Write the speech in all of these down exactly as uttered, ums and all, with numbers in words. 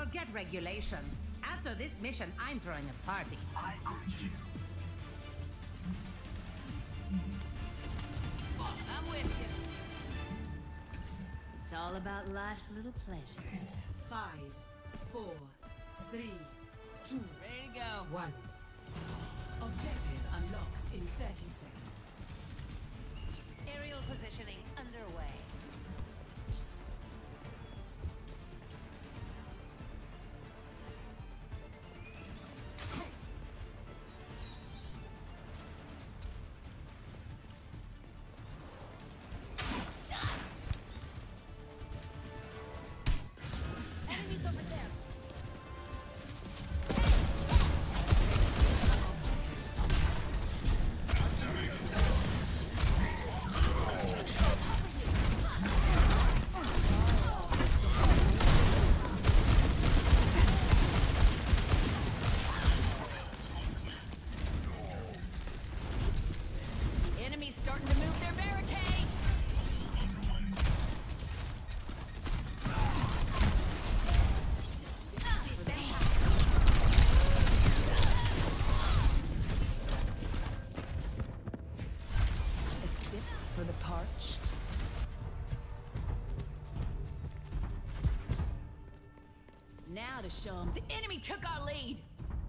Forget regulation. After this mission, I'm throwing a party. I agree. I'm with you. It's all about life's little pleasures. Five, four, three, two, Ready to go. one. Objective unlocks in thirty seconds. Aerial positioning underway. Starting to move their barricade. A sip for the parched. Now to show them the enemy took our lead.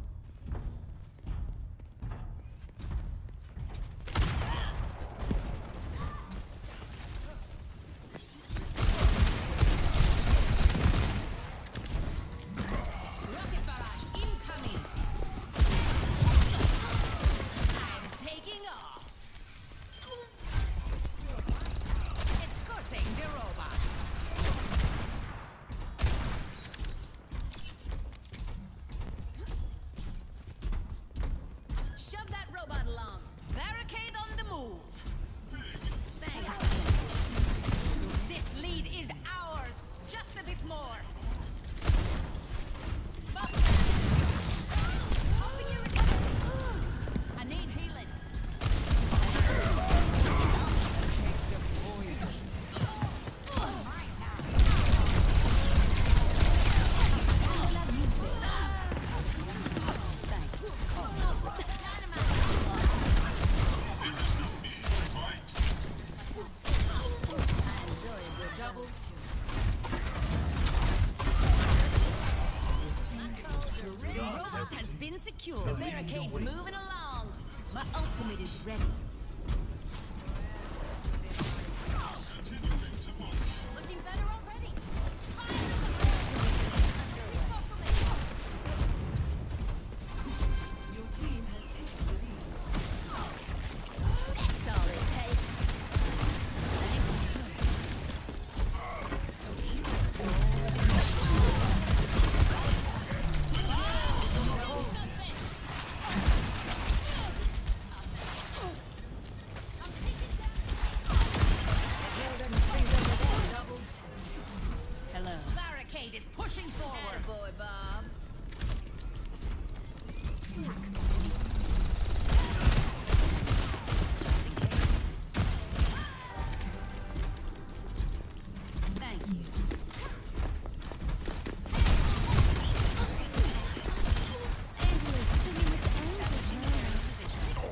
Has been secured. Barricades moving along. My ultimate is ready. Looking better already. Your team has taken the lead. That's all it takes. Is pushing forward. Boy, Bob. Thank you. Angela's singing with the angels.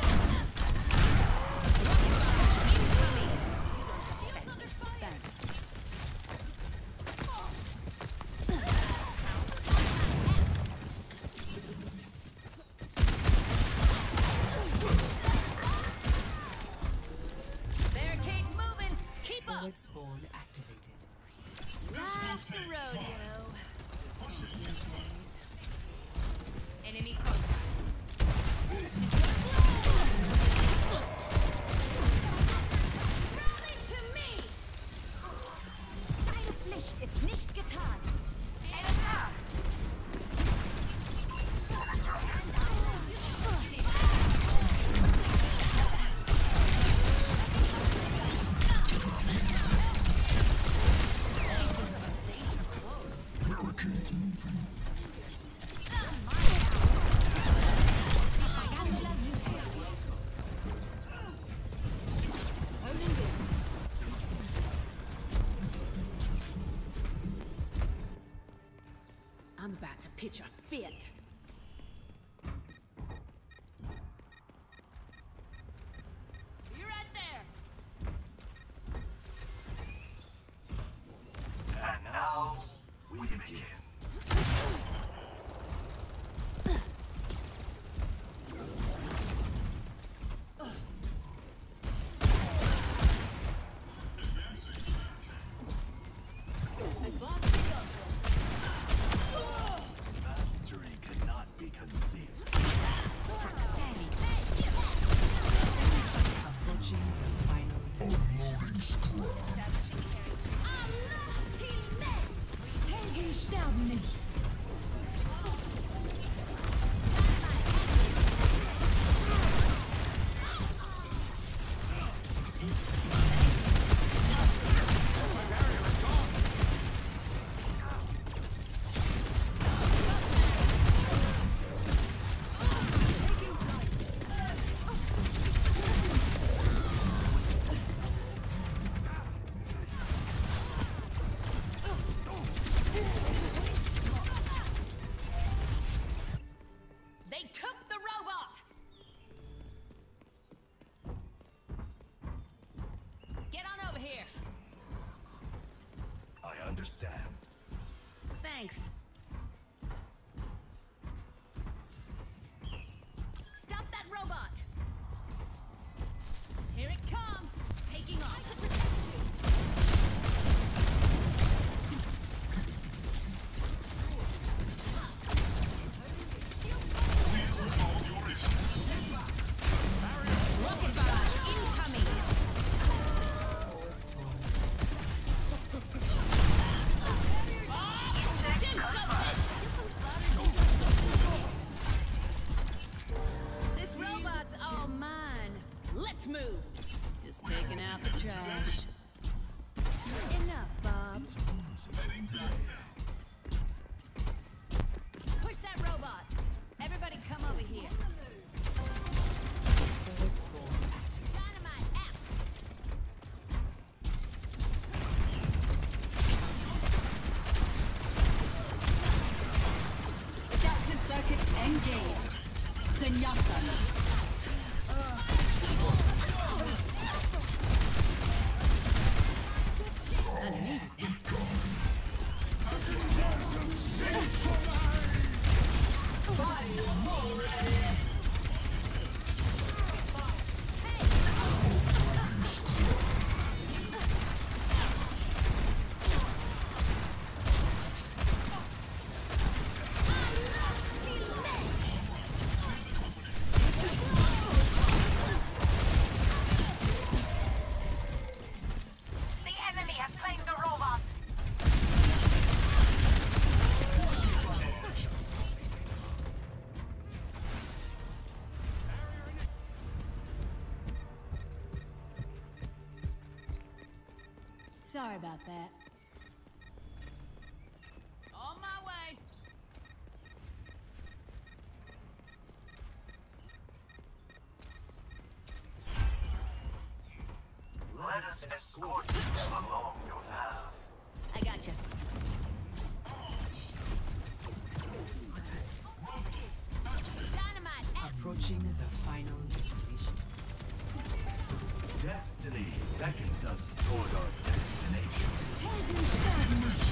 Thanks. Red spawn activated. That's the rodeo. Enemy contact. Rally to me! Deine Pflicht ist nicht getan. Barricades moving. I'm about to pitch a fit. Be right there. And now we begin. Mastery cannot be concealed. Approaching the final Unloading scrap. Helden sterben nicht. They took the robot! Get on over here. I understand. Thanks. Stop that robot! Here it comes! Taking off! To protect you! Rocket barrage incoming! Do something! This robot's all mine. Let's move. Just taking out the trash. Enough, Bob. Push that robot. Everybody come over here. Dynamite out. Adaptive circuits engaged. Zenyatta. The enemy has claimed the robot. Sorry about that. On my way. Let us escort you along your path. I got you. Dynamite out. Approaching the final destination. Destiny beckons us toward our destination. Helden sterben nicht.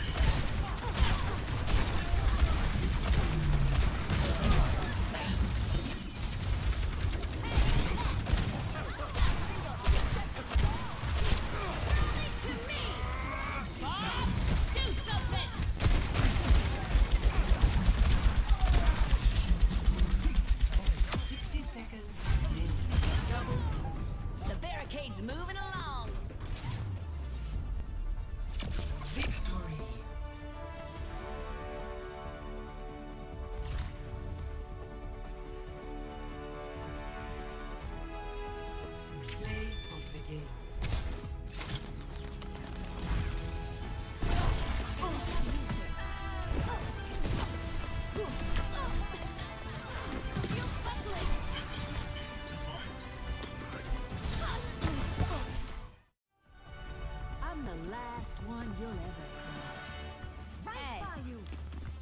To me. Bob, do something. Sixty seconds. The barricade's moving along. Victory.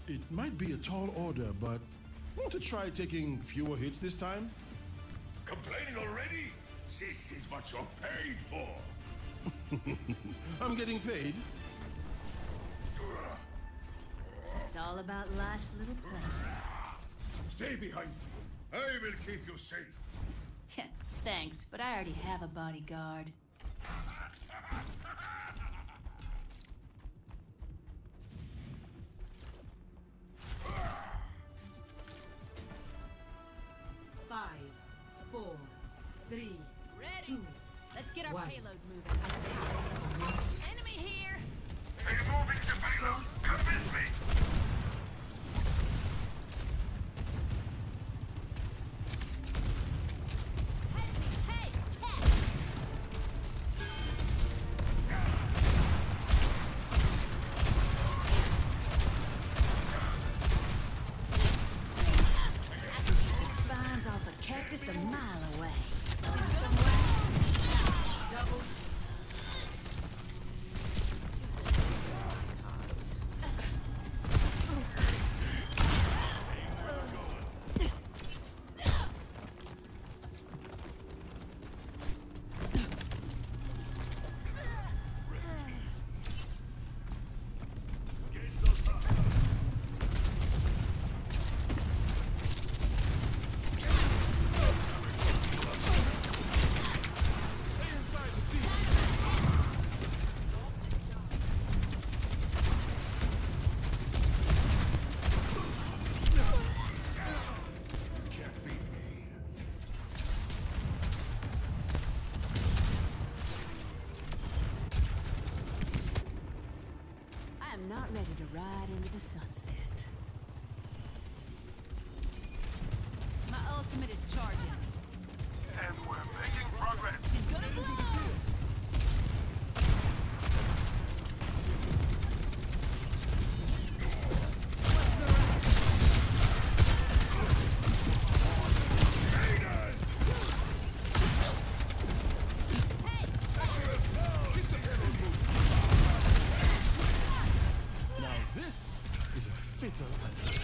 It might be a tall order, but want to try taking fewer hits this time? Complaining already? This is what you're paid for. I'm getting paid. It's all about life's little pleasures. Stay behind me. I will keep you safe. Thanks, but I already have a bodyguard. Five, four, three, Ready? two, Let's get our one. payload moving. Enemy here! Removing the payload. Convince me. Hey, catch! I can shoot the spines off a cactus a mile away. Double. I'm not ready to ride into the sunset. My ultimate is charging. And we're making progress. She's gonna blow! Now this is a fatal attack.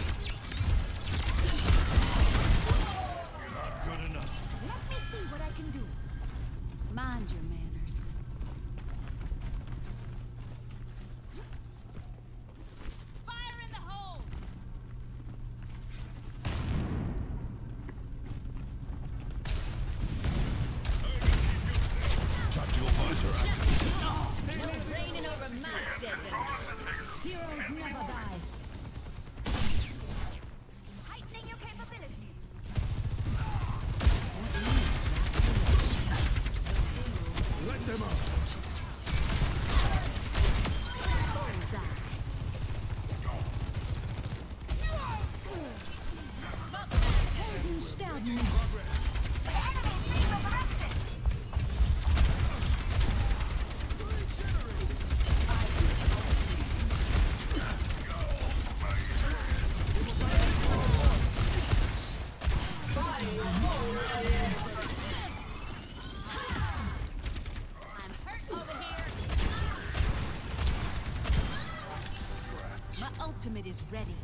Not good enough. Let me see what I can do. Mind your manners. Fire in the hole! Tactical visor active. No raining over my desert. Heroes never die. Heightening your capabilities. Let them out. I'm hurt over here. My ultimate is ready.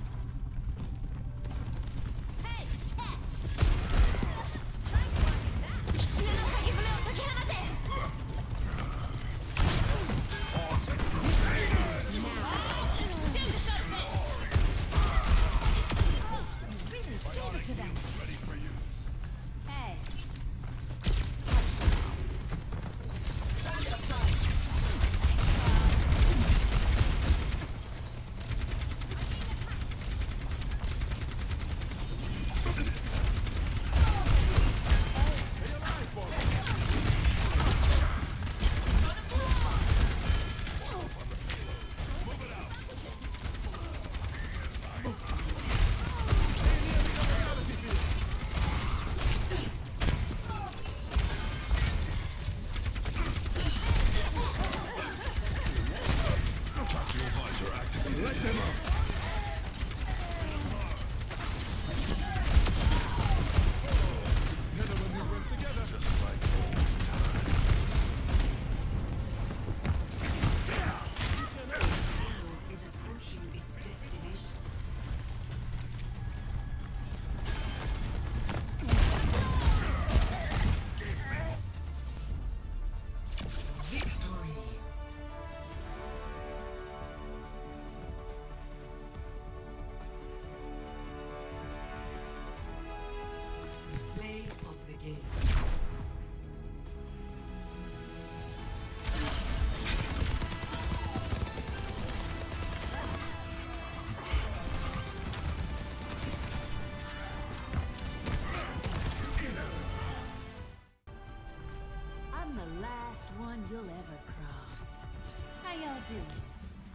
Hey, catch! Do something! Really give it to them. Ready for use. Hey.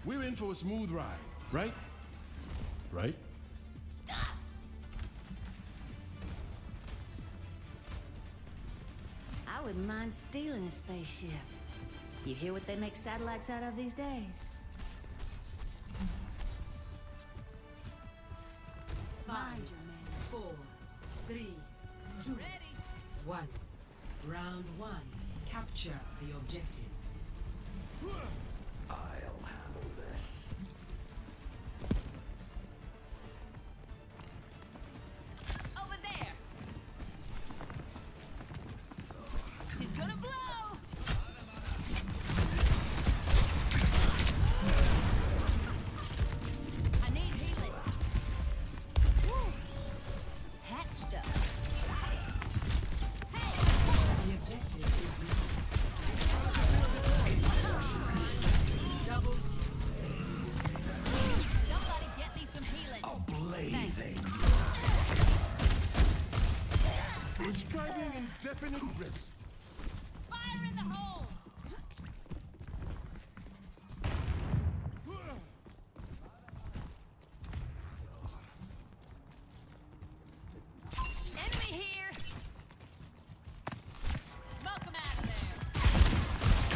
We're in for a smooth ride, right? Right? I wouldn't mind stealing a spaceship. You hear what they make satellites out of these days? Five, Mind your manners. four, three, two, Ready? one. Round one. Capture the objective. I'll handle this. Over there! She's gonna blow! I need healing. Woo. Hatched up. The objective is double. Somebody get me some healing. Blazing. Prescribing indefinite rest. Fire in the hole! Enemy here! Smoke 'em out of there!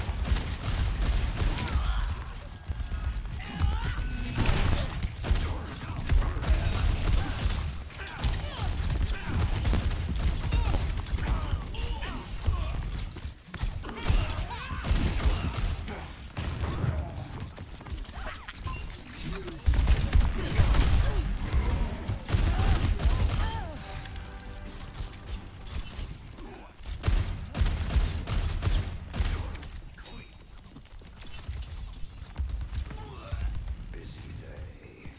Busy day.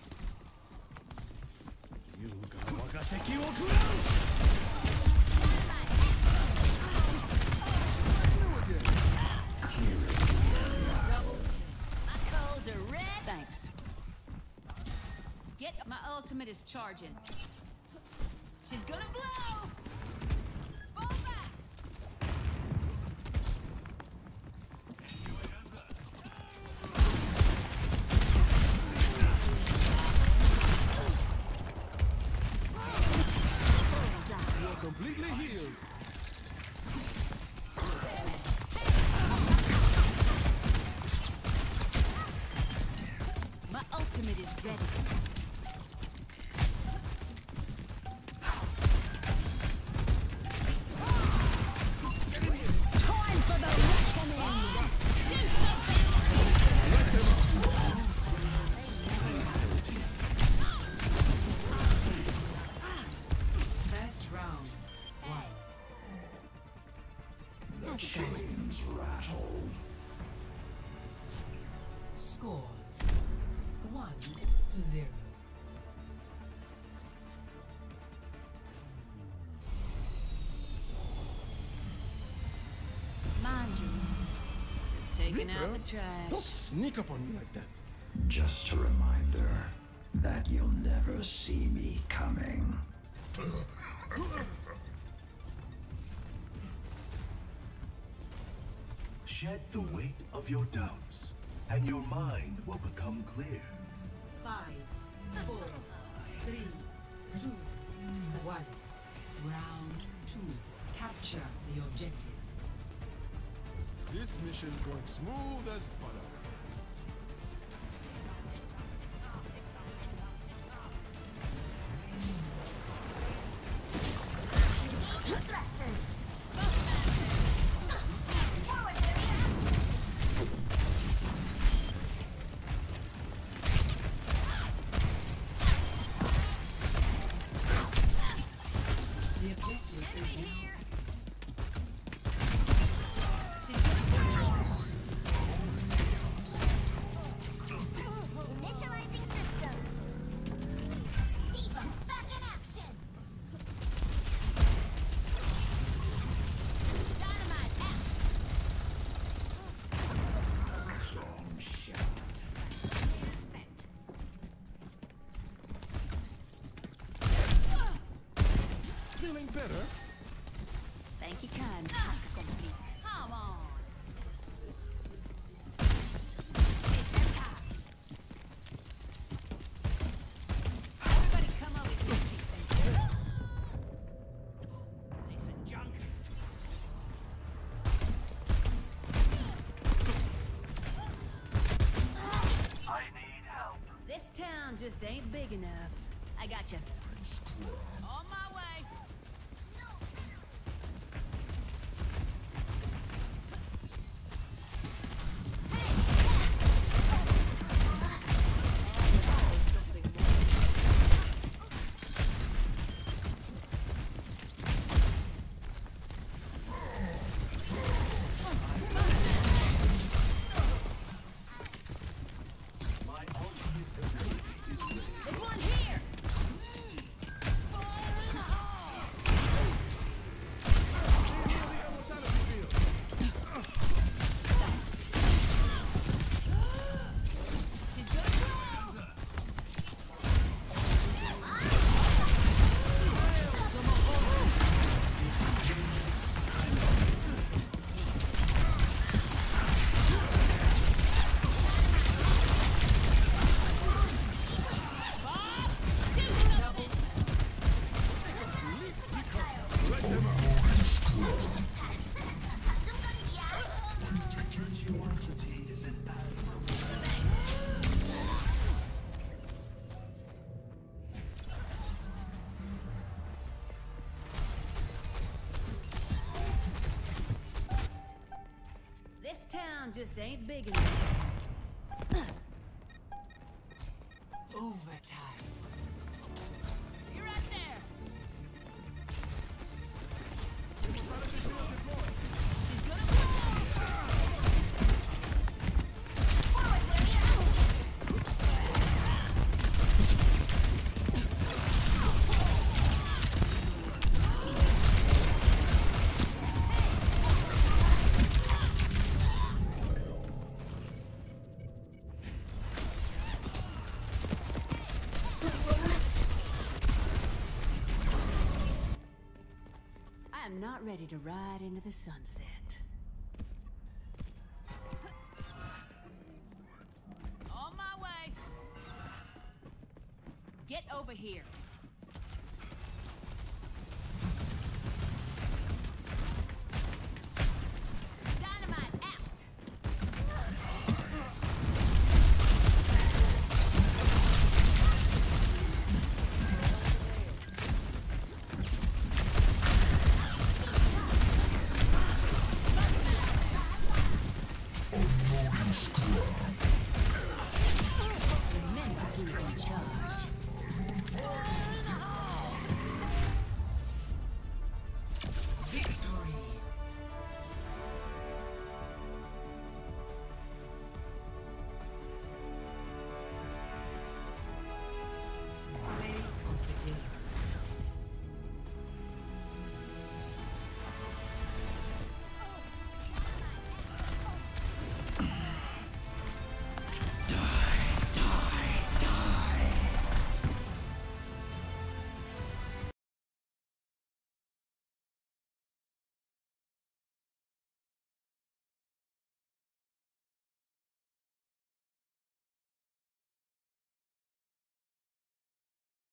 My coals are red. Thanks. Get my ultimate is charging. She's gonna blow! Fall back! You're completely healed. My ultimate is ready. Time for the reckoning! Do something! First round. One. The chains rattle. Score. One to zero. Mind your manners. Just taking out the Don't trash. sneak up on me like that. Just a reminder that you'll never see me coming. Shed the weight of your doubts, and your mind will become clear. Five, four, three, two, one. Round two. Capture the objective. This mission's going smooth as butter. The objective is now. Here! She's gonna blow! Initializing system. Diva, back in action. Dynamite out! Long shot. Feeling better? Thank you, kind. Task complete. Come on! System time. town just ain't big enough. I gotcha. On my way. There's one here! She's gonna blow! Bob, do something! Quantity is an This town just ain't big enough. Overtime. You're right there. She's gonna blow! I am not ready to ride into the sunset. On my way. Get over here.